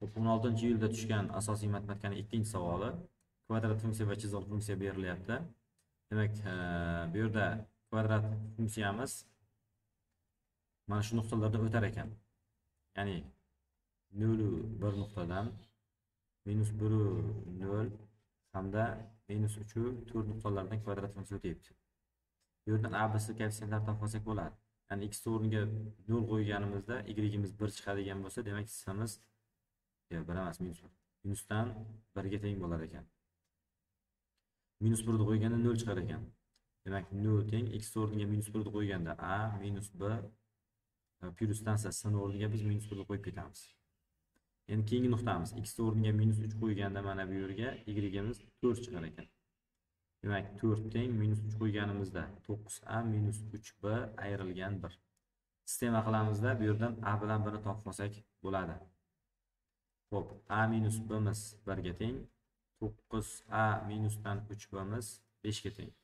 16-iyulda tushgan asosiy matematikaning 2-savoli. Kvadrat funksiya va chiziqli funksiya berilyapti. Demak, bu yerda kvadrat funksiyamiz mana shu nuqtalarda o'tar ekan. Ya'ni 0,1 nuqtadan -1, 0 hamda -3, 4 nuqtalardan kvadrat funksiya o'tyapti. Bu yerdan a, b, c koeffitsiyentlar topib olsak bo'ladi. Ya'ni x o'rniga 0 qo'yganimizda y'imiz 1 chiqadigan bo'lsa, demak s'imiz 1 emas, minusdan 1 ga teng bo'lar ekan. -1 ni qo'yganda 0 chiqar ekan. Demak 0 teng x o'rniga -1 ni qo'yganda a minus b plyusdan s ni o'rniga biz -1 ni qo'yib ketamiz. Endi keyingi nuqtamiz x o'rniga -3 qo'yganda mana bu yerga y'imiz 4 chiqar ekan. Demak 4 teng -3 qo'yganimizda 9a minus 3b ayrilgan 1. Sistema qilamizda bu yerdan a bilan b ni topib olsak bo'ladi. Xo'p, a minus b miz 1 ga teng, 9a minusdan 3b miz 5 ga teng.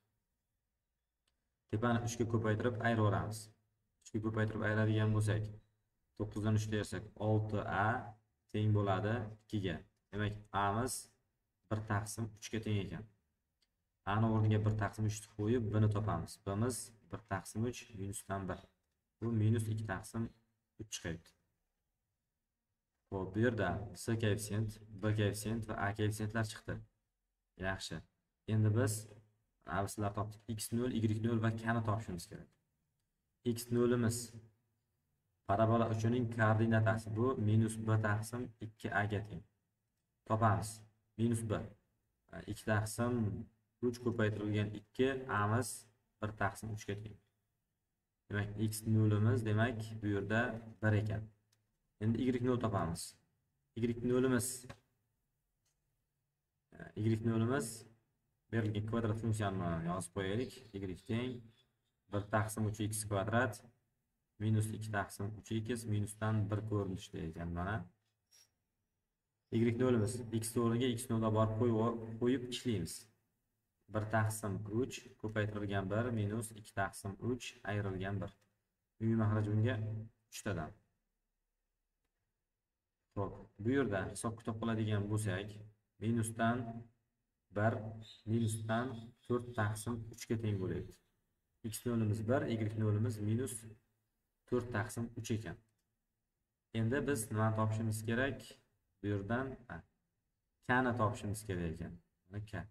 Tepani 3 ga ko'paytirib ayiraveramiz. 3 ga ko'paytirib ayiradigan bo'lsak, 9 dan 3 dersak 6a teng bo'ladi 2 ga. Demak, a miz 1 taqsim 3 ga teng ekan. A ni o'rniga 1 taqsim 3 ni qo'yib b ni topamiz. B miz 1 taqsim 3 minusdan 1. Bu minus 2 taqsim 3 chiqadi. Xo'p, bu yerda s koeffitsient, b koeffitsient va a koeffitsiyentlar chiqdi. Yaxshi. Endi biz abslar topdik. x0, y0 va k ni topishimiz kerak. x0 imiz parabola uchining koordinatasi bu -b taqsim 2a ga teng. Topamiz. -b 2 taqsim 3 ko'paytirilgan 2 a miz 1 taqsim 3 ga teng. Demak, x0 imiz demak bu yerda 1 ekan. Endi y0 topamiz. y0 imiz berilgan kvadrat funksiyani yozib qo'yaylik. Y teng 1 taqsim 3x kvadrat minus 2 taqsim 3x minusdan 1 ko'rinishda ekan mana. Y0 imiz x o'rniga x0 da borib qo'yib ishlaymiz. 1 taqsim 3 ko'paytirilgan 1 minus 2 taqsim 3 ayrilgan 1. Umumiy maxraj bunga 3 tadan. Xo'p, bu yerda hisob kitob qiladigan bo'lsak, minusdan 1 minusdan 4 taqsim 3 ga teng bo'ladi. x0 imiz 1, y0 imiz minus 4 taqsim 3 ekan. Endi biz nima topishimiz kerak? Bu yerdan k ni topishimiz kerak ekan. Mana k.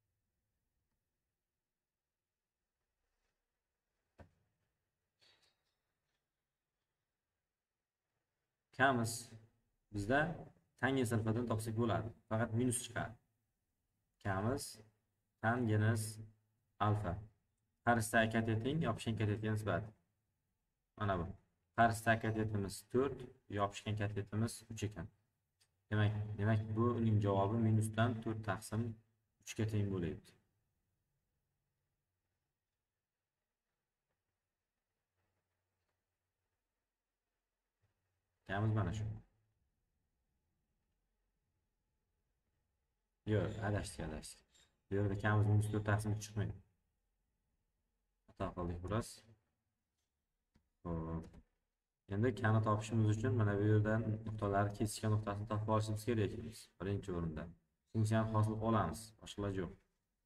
Kamiz bizda tangens alfadan topsak bo'ladi. Faqat minus chiqadi. Kamiz tangens alfa. Qarshidagi katetning yopishgan katetga nisbat. Mana bu. Qarshidagi katetimiz 4, yopishgan katetimiz 3 ekan. Demak bu uning javobi minusdan 4 taqsim 3 ga teng bo'ladi. Kamiz mana shu. Yo'q, adashdik. Bu yerda kamiz minus 4 taqsim 3 chiqmaydi. Xato qildik biroz. Xo'p. Endi k ni topishimiz uchun mana bu yerdan nuqtalarni kesishgan nuqtasini topib olishimiz kerak ekan. Birinchi o'rinda funksiyani hosil olamiz, boshqa iloji yo'q.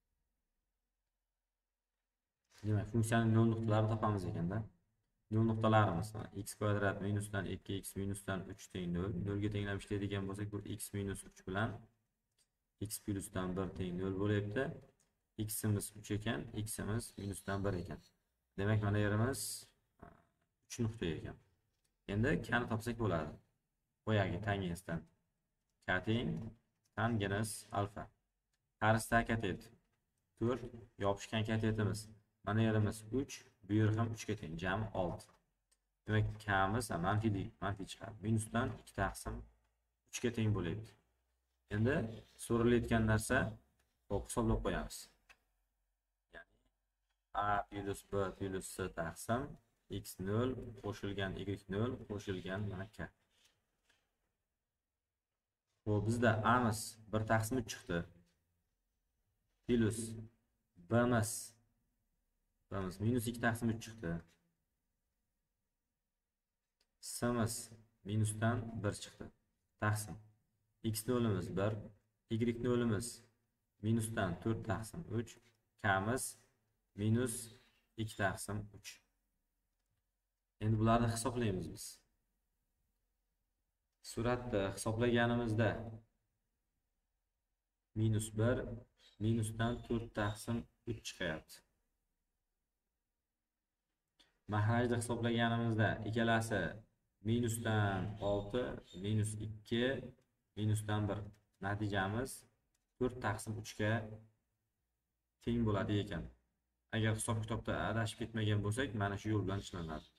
Demak, funksiyaning 0 nuqtalarini topamiz ekanda. 0 nuqtalarimiz x kvadrat minusdan 2x minusdan 3 teng 0. 0 ga tenglab ishlaydigan bo'lsak, bu x minus 3 bilan x plusdan 1 teng 0 bo'lyapti. X imiz 3 ekan, x imiz minusdan 1 ekan. Demak, mana yerimiz 3 nuqta ekan. Endi k ni topsak bo'ladi. Boyagi tangensdan. K teng tangens alfa. Qarshidagi katet 4, yopishgan katetimiz. Mana yerimiz 3, bu yer ham 3 ga teng, jami 6. Demak, k miz manfiy chiqadi. Minusdan 2 taqsim 3 ga teng bo'ladi. Endi so'ralayotgan narsa hisoblab qo'yamiz. Ya'ni a plus b plus c taqsim x0 qo'shilgan y0 qo'shilgan mana k. Bu bizda a miz 1 taqsim 3 chiqdi. Plus b miz minus 2 taqsim 3 chiqdi. S miz minusdan 1 chiqdi. Taqsim. x nolimiz 1, y nolimiz minusdan 4 taqsim 3, kamiz minus 2 taqsim 3. Endi bularni hisoblaymiz biz. Suratda hisoblaganimizda minus 1, minusdan 4 taqsim 3 chiqyapti. Mahrajda hisoblaganimizda ikkalasi minusdan 6, minus 2, minusdan 1. Natijamiz 4 taqsim 3 ga teng bo'ladi ekan. Agar hisob kitobda adashib ketmagan bo'lsak, mana shu yo'l bilan ishlanadi.